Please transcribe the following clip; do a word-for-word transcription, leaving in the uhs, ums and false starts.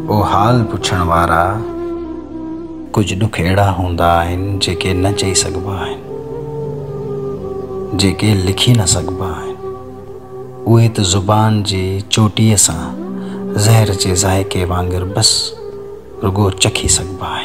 ओ हाल पुछण वारा कुछ दुख अहिड़ा हूंदा आहिनि जेके न चई सघिबा आहिनि, जेके लिखी न सघिबा आहिनि। उहे त ज़ुबान जी चोटीअ सां ज़हर जे ज़ाइके वांगुरु बस रुगो चखी सघिबा आहिनि।